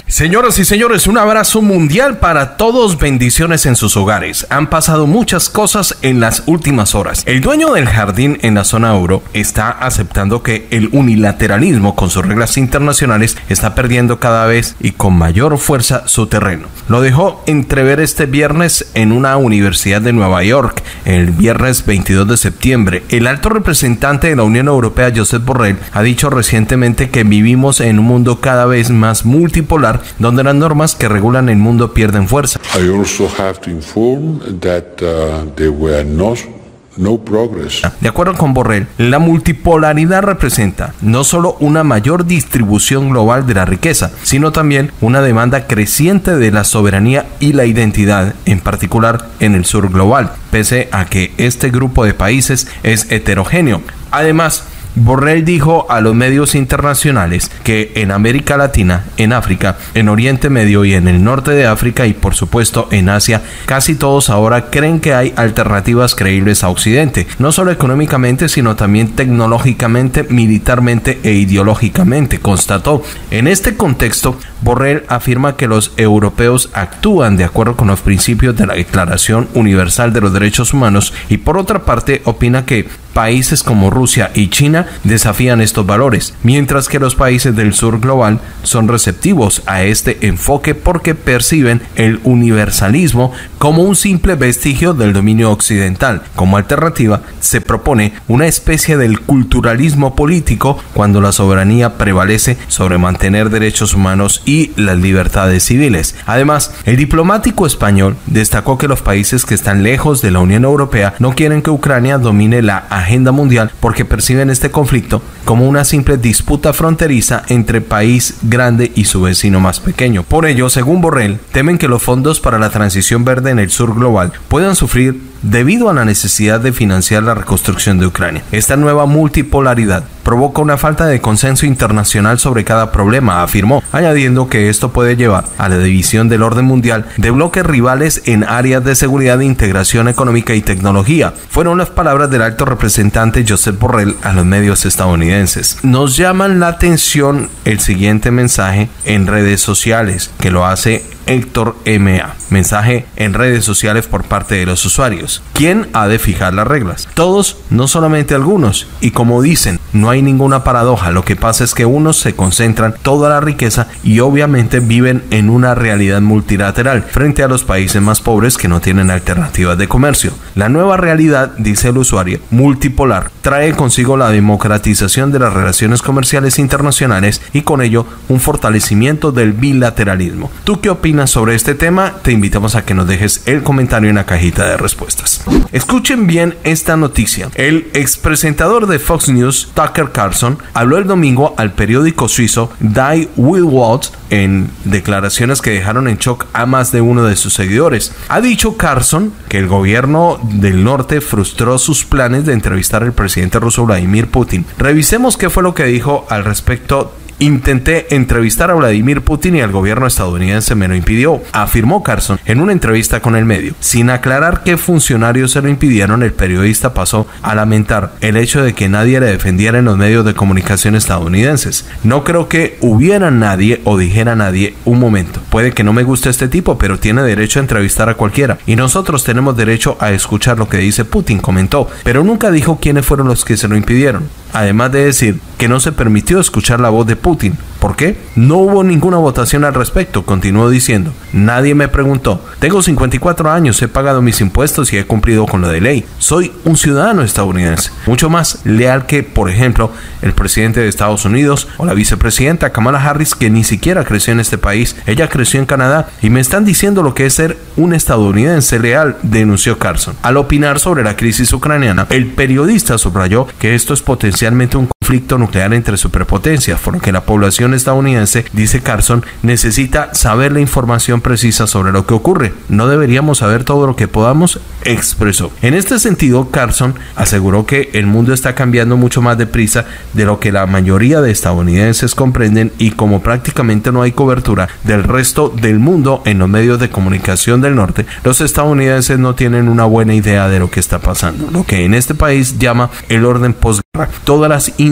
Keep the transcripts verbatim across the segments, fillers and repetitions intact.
Señoras y señores, un abrazo mundial para todos, bendiciones en sus hogares. Han pasado muchas cosas en las últimas horas. El dueño del jardín en la zona euro está aceptando que el unilateralismo con sus reglas internacionales está perdiendo cada vez y con mayor fuerza su terreno. Lo dejó entrever este viernes en una universidad de Nueva York. El viernes veintidós de septiembre, el alto representante de la Unión Europea, Josep Borrell, ha dicho recientemente que vivimos en un mundo cada vez más multipolar, donde las normas que regulan el mundo pierden fuerza. I also have to inform that uh, there were not No progress. De acuerdo con Borrell, la multipolaridad representa no solo una mayor distribución global de la riqueza, sino también una demanda creciente de la soberanía y la identidad, en particular en el sur global, pese a que este grupo de países es heterogéneo. Además, Borrell dijo a los medios internacionales que en América Latina, en África, en Oriente Medio y en el norte de África y por supuesto en Asia, casi todos ahora creen que hay alternativas creíbles a Occidente, no solo económicamente sino también tecnológicamente, militarmente e ideológicamente, constató. En este contexto, Borrell afirma que los europeos actúan de acuerdo con los principios de la Declaración Universal de los Derechos Humanos y por otra parte opina que países como Rusia y China desafían estos valores, mientras que los países del sur global son receptivos a este enfoque porque perciben el universalismo como un simple vestigio del dominio occidental. Como alternativa, se propone una especie del culturalismo político cuando la soberanía prevalece sobre mantener derechos humanos y las libertades civiles. Además, el diplomático español destacó que los países que están lejos de la Unión Europea no quieren que Ucrania domine la agenda mundial porque perciben este conflicto como una simple disputa fronteriza entre país grande y su vecino más pequeño. Por ello, según Borrell, temen que los fondos para la transición verde en el sur global puedan sufrir debido a la necesidad de financiar la reconstrucción de Ucrania. Esta nueva multipolaridad provoca una falta de consenso internacional sobre cada problema, afirmó, añadiendo que esto puede llevar a la división del orden mundial de bloques rivales en áreas de seguridad, integración económica y tecnología. Fueron las palabras del alto representante Josep Borrell a los medios estadounidenses. Nos llaman la atención el siguiente mensaje en redes sociales, que lo hace Héctor M A. Mensaje en redes sociales por parte de los usuarios. ¿Quién ha de fijar las reglas? Todos, no solamente algunos. Y como dicen, no hay ninguna paradoja. Lo que pasa es que unos se concentran toda la riqueza y obviamente viven en una realidad multilateral frente a los países más pobres que no tienen alternativas de comercio. La nueva realidad, dice el usuario, multipolar, trae consigo la democratización de las relaciones comerciales internacionales y con ello un fortalecimiento del bilateralismo. ¿Tú qué opinas sobre este tema? Te invitamos a que nos dejes el comentario en la cajita de respuestas. Escuchen bien esta noticia. El expresentador de Fox News, Tucker Carlson, habló el domingo al periódico suizo Die Welt en declaraciones que dejaron en shock a más de uno de sus seguidores. Ha dicho Carlson que el gobierno del norte frustró sus planes de entrevistar al presidente ruso Vladimir Putin. Revisemos qué fue lo que dijo al respecto. Intenté entrevistar a Vladimir Putin y el gobierno estadounidense me lo impidió, afirmó Carlson en una entrevista con el medio. Sin aclarar qué funcionarios se lo impidieron, el periodista pasó a lamentar el hecho de que nadie le defendiera en los medios de comunicación estadounidenses. No creo que hubiera nadie o dijera nadie, un momento, puede que no me guste este tipo, pero tiene derecho a entrevistar a cualquiera y nosotros tenemos derecho a escuchar lo que dice Putin, comentó, pero nunca dijo quiénes fueron los que se lo impidieron. Además de decir que no se permitió escuchar la voz de Putin. ¿Por qué? No hubo ninguna votación al respecto, continuó diciendo. Nadie me preguntó. Tengo cincuenta y cuatro años, he pagado mis impuestos y he cumplido con lo de ley. Soy un ciudadano estadounidense, mucho más leal que, por ejemplo, el presidente de Estados Unidos o la vicepresidenta Kamala Harris, que ni siquiera creció en este país. Ella creció en Canadá y me están diciendo lo que es ser un estadounidense leal, denunció Carlson. Al opinar sobre la crisis ucraniana, el periodista subrayó que esto es potencialmente un conflicto nuclear entre superpotencias, por lo que la población estadounidense, dice Carlson, necesita saber la información precisa sobre lo que ocurre. No deberíamos saber todo lo que podamos, expresó. En este sentido, Carlson aseguró que el mundo está cambiando mucho más deprisa de lo que la mayoría de estadounidenses comprenden y como prácticamente no hay cobertura del resto del mundo en los medios de comunicación del norte, los estadounidenses no tienen una buena idea de lo que está pasando, lo que en este país llama el orden posguerra. Todas las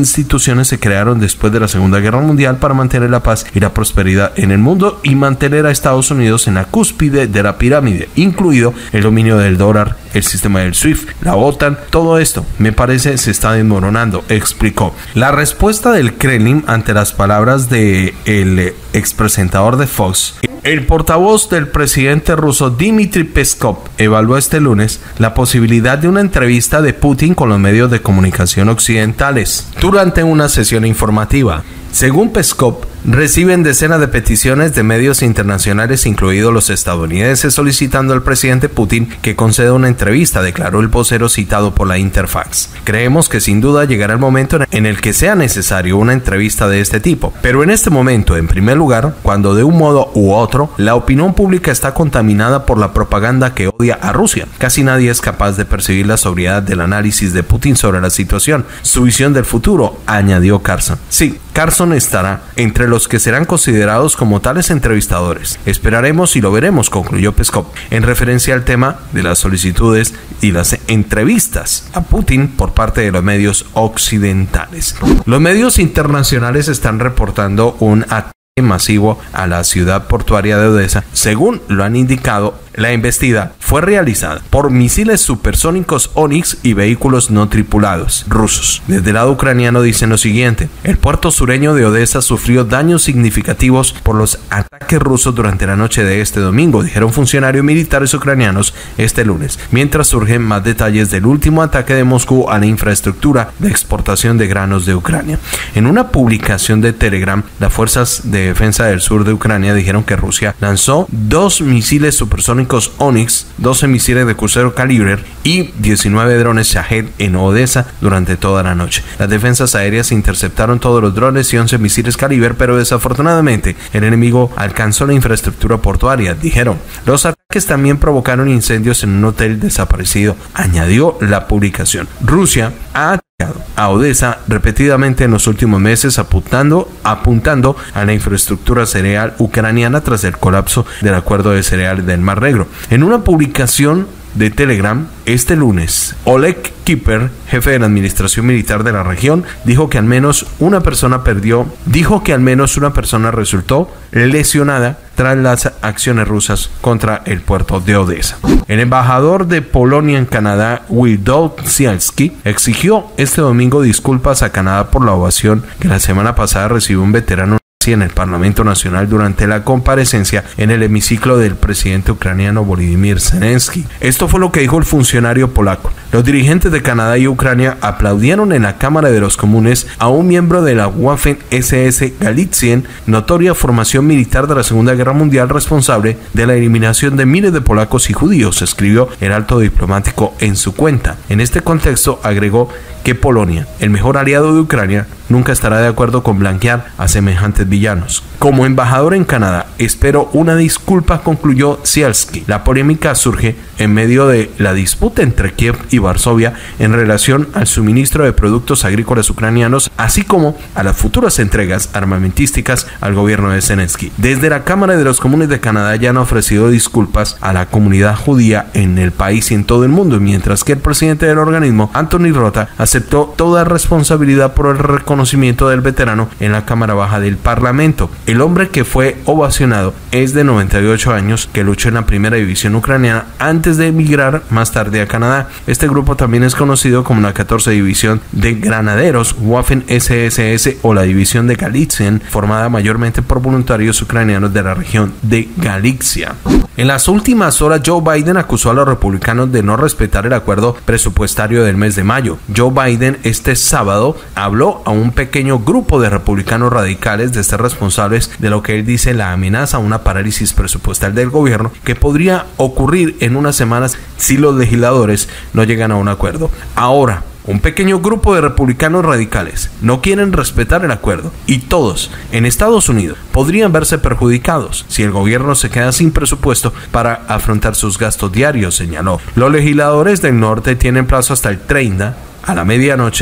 instituciones se crearon después de la Segunda Guerra Mundial para mantener la paz y la prosperidad en el mundo y mantener a Estados Unidos en la cúspide de la pirámide, incluido el dominio del dólar, el sistema del SWIFT, la OTAN. Todo esto, me parece, se está desmoronando, explicó. La respuesta del Kremlin ante las palabras del expresentador de Fox. El portavoz del presidente ruso Dmitry Peskov evaluó este lunes la posibilidad de una entrevista de Putin con los medios de comunicación occidentales durante una sesión informativa. Según Peskov, reciben decenas de peticiones de medios internacionales, incluidos los estadounidenses, solicitando al presidente Putin que conceda una entrevista, declaró el vocero citado por la Interfax. Creemos que sin duda llegará el momento en el que sea necesario una entrevista de este tipo, pero en este momento, en primer lugar, cuando de un modo u otro, la opinión pública está contaminada por la propaganda que odia a Rusia. Casi nadie es capaz de percibir la sobriedad del análisis de Putin sobre la situación, su visión del futuro, añadió Carson. Sí, Carson estará entre los que serán considerados como tales entrevistadores. Esperaremos y lo veremos, concluyó Peskov, en referencia al tema de las solicitudes y las entrevistas a Putin por parte de los medios occidentales. Los medios internacionales están reportando un ataque masivo a la ciudad portuaria de Odessa. Según lo han indicado, la embestida fue realizada por misiles supersónicos Onyx y vehículos no tripulados rusos. Desde el lado ucraniano dicen lo siguiente: el puerto sureño de Odessa sufrió daños significativos por los ataques rusos durante la noche de este domingo, dijeron funcionarios militares ucranianos este lunes, mientras surgen más detalles del último ataque de Moscú a la infraestructura de exportación de granos de Ucrania. En una publicación de Telegram, las fuerzas de defensa del sur de Ucrania dijeron que Rusia lanzó dos misiles supersónicos Onyx, doce misiles de crucero Kalibr y diecinueve drones Shahed en Odessa durante toda la noche. Las defensas aéreas interceptaron todos los drones y once misiles Kalibr, pero desafortunadamente el enemigo alcanzó la infraestructura portuaria, dijeron. Los ataques también provocaron incendios en un hotel desaparecido, añadió la publicación. Rusia ha a Odessa repetidamente en los últimos meses, apuntando, apuntando a la infraestructura cereal ucraniana tras el colapso del acuerdo de cereales del Mar Negro. En una publicación de Telegram este lunes, Oleg Kipper, jefe de la administración militar de la región, dijo que al menos una persona perdió, dijo que al menos una persona resultó lesionada tras las acciones rusas contra el puerto de Odessa. El embajador de Polonia en Canadá, Witold Sielski, exigió este domingo disculpas a Canadá por la ovación que la semana pasada recibió un veterano en el Parlamento Nacional durante la comparecencia en el hemiciclo del presidente ucraniano Volodymyr Zelensky. Esto fue lo que dijo el funcionario polaco. Los dirigentes de Canadá y Ucrania aplaudieron en la Cámara de los Comunes a un miembro de la Waffen-S S Galizien, notoria formación militar de la Segunda Guerra Mundial responsable de la eliminación de miles de polacos y judíos, escribió el alto diplomático en su cuenta. En este contexto agregó que Polonia, el mejor aliado de Ucrania, nunca estará de acuerdo con blanquear a semejantes villanos. Como embajador en Canadá, espero una disculpa, concluyó Sielski. La polémica surge en medio de la disputa entre Kiev y Varsovia en relación al suministro de productos agrícolas ucranianos, así como a las futuras entregas armamentísticas al gobierno de Zelensky. Desde la Cámara de los Comunes de Canadá ya han ofrecido disculpas a la comunidad judía en el país y en todo el mundo, mientras que el presidente del organismo, Anthony Rota, aceptó toda responsabilidad por el reconocimiento del veterano en la Cámara Baja del Parlamento. El hombre que fue ovacionado es de noventa y ocho años, que luchó en la primera división ucraniana antes de emigrar más tarde a Canadá. Este grupo también es conocido como la catorce División de Granaderos Waffen-S S S o la División de Galizien, formada mayormente por voluntarios ucranianos de la región de Galicia. En las últimas horas, Joe Biden acusó a los republicanos de no respetar el acuerdo presupuestario del mes de mayo. Joe Biden este sábado habló a un pequeño grupo de republicanos radicales de ser responsables de lo que él dice la amenaza a una parálisis presupuestal del gobierno que podría ocurrir en unas semanas si los legisladores no llegan a un acuerdo. Ahora, un pequeño grupo de republicanos radicales no quieren respetar el acuerdo y todos en Estados Unidos podrían verse perjudicados si el gobierno se queda sin presupuesto para afrontar sus gastos diarios, señaló. Los legisladores del norte tienen plazo hasta el treinta a la medianoche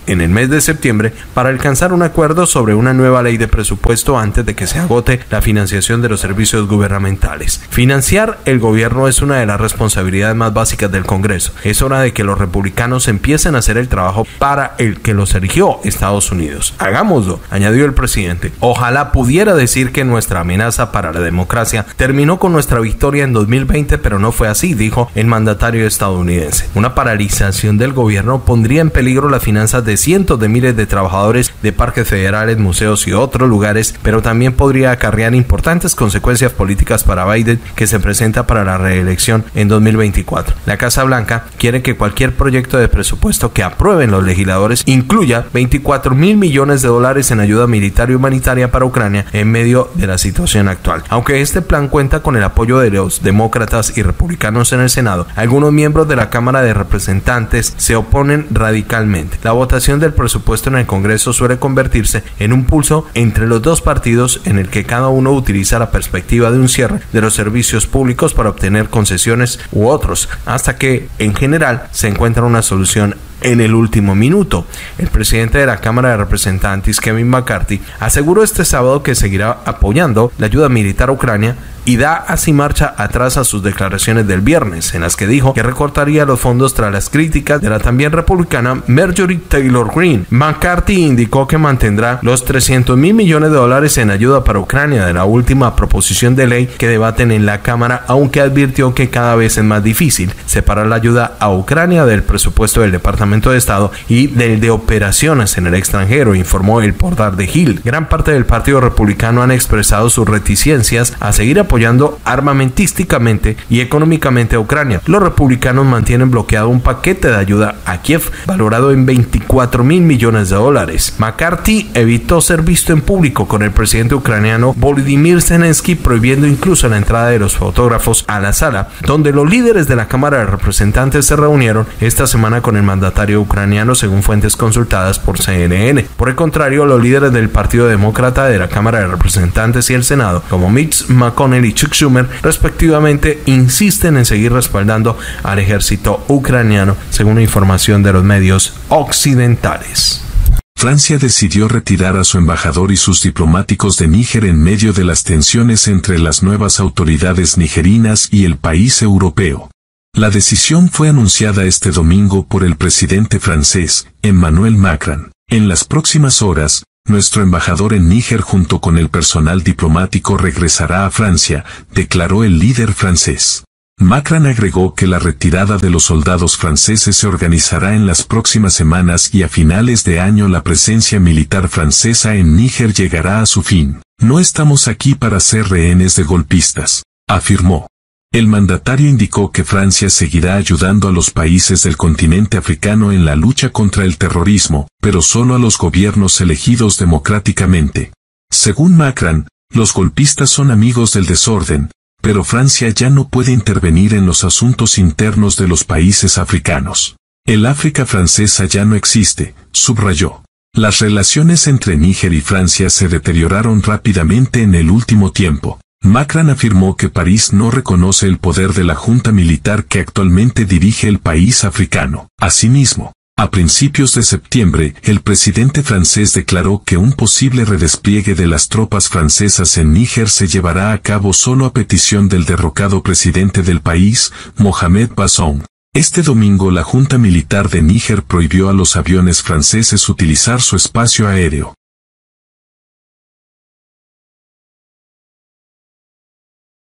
en el mes de septiembre para alcanzar un acuerdo sobre una nueva ley de presupuesto antes de que se agote la financiación de los servicios gubernamentales. Financiar el gobierno es una de las responsabilidades más básicas del Congreso. Es hora de que los republicanos empiecen a hacer el trabajo para el que los eligió Estados Unidos. Hagámoslo, añadió el presidente. Ojalá pudiera decir que nuestra amenaza para la democracia terminó con nuestra victoria en dos mil veinte, pero no fue así, dijo el mandatario estadounidense. Una paralización del gobierno pondría en peligro las finanzas de cientos de miles de trabajadores de parques federales, museos y otros lugares, pero también podría acarrear importantes consecuencias políticas para Biden, que se presenta para la reelección en dos mil veinticuatro. La Casa Blanca quiere que cualquier proyecto de presupuesto que aprueben los legisladores incluya veinticuatro mil millones de dólares en ayuda militar y humanitaria para Ucrania en medio de la situación actual. Aunque este plan cuenta con el apoyo de los demócratas y republicanos en el Senado, algunos miembros de la Cámara de Representantes se oponen radicalmente. La votación del presupuesto en el Congreso suele convertirse en un pulso entre los dos partidos en el que cada uno utiliza la perspectiva de un cierre de los servicios públicos para obtener concesiones u otros, hasta que en general se encuentra una solución en el último minuto. El presidente de la Cámara de Representantes, Kevin McCarthy, aseguró este sábado que seguirá apoyando la ayuda militar a Ucrania y da así marcha atrás a sus declaraciones del viernes, en las que dijo que recortaría los fondos tras las críticas de la también republicana Marjorie Taylor Greene. McCarthy indicó que mantendrá los trescientos mil millones de dólares en ayuda para Ucrania de la última proposición de ley que debaten en la Cámara, aunque advirtió que cada vez es más difícil separar la ayuda a Ucrania del presupuesto del Departamento de Estado y del de operaciones en el extranjero, informó el portal de Hill. Gran parte del Partido Republicano han expresado sus reticencias a seguir apoyando armamentísticamente y económicamente a Ucrania. Los republicanos mantienen bloqueado un paquete de ayuda a Kiev valorado en veinticuatro mil millones de dólares. McCarthy evitó ser visto en público con el presidente ucraniano Volodymyr Zelensky, prohibiendo incluso la entrada de los fotógrafos a la sala donde los líderes de la Cámara de Representantes se reunieron esta semana con el mandatario ucraniano, según fuentes consultadas por C N N. Por el contrario, los líderes del Partido Demócrata de la Cámara de Representantes y el Senado, como Mitch McConnell y Chuck Schumer, respectivamente, insisten en seguir respaldando al ejército ucraniano, según información de los medios occidentales. Francia decidió retirar a su embajador y sus diplomáticos de Níger en medio de las tensiones entre las nuevas autoridades nigerinas y el país europeo. La decisión fue anunciada este domingo por el presidente francés, Emmanuel Macron. En las próximas horas, nuestro embajador en Níger junto con el personal diplomático regresará a Francia, declaró el líder francés. Macron agregó que la retirada de los soldados franceses se organizará en las próximas semanas y a finales de año la presencia militar francesa en Níger llegará a su fin. No estamos aquí para ser rehenes de golpistas, afirmó. El mandatario indicó que Francia seguirá ayudando a los países del continente africano en la lucha contra el terrorismo, pero solo a los gobiernos elegidos democráticamente. Según Macron, los golpistas son amigos del desorden, pero Francia ya no puede intervenir en los asuntos internos de los países africanos. El África francesa ya no existe, subrayó. Las relaciones entre Níger y Francia se deterioraron rápidamente en el último tiempo. Macron afirmó que París no reconoce el poder de la junta militar que actualmente dirige el país africano. Asimismo, a principios de septiembre, el presidente francés declaró que un posible redespliegue de las tropas francesas en Níger se llevará a cabo solo a petición del derrocado presidente del país, Mohamed Bazoum. Este domingo la junta militar de Níger prohibió a los aviones franceses utilizar su espacio aéreo.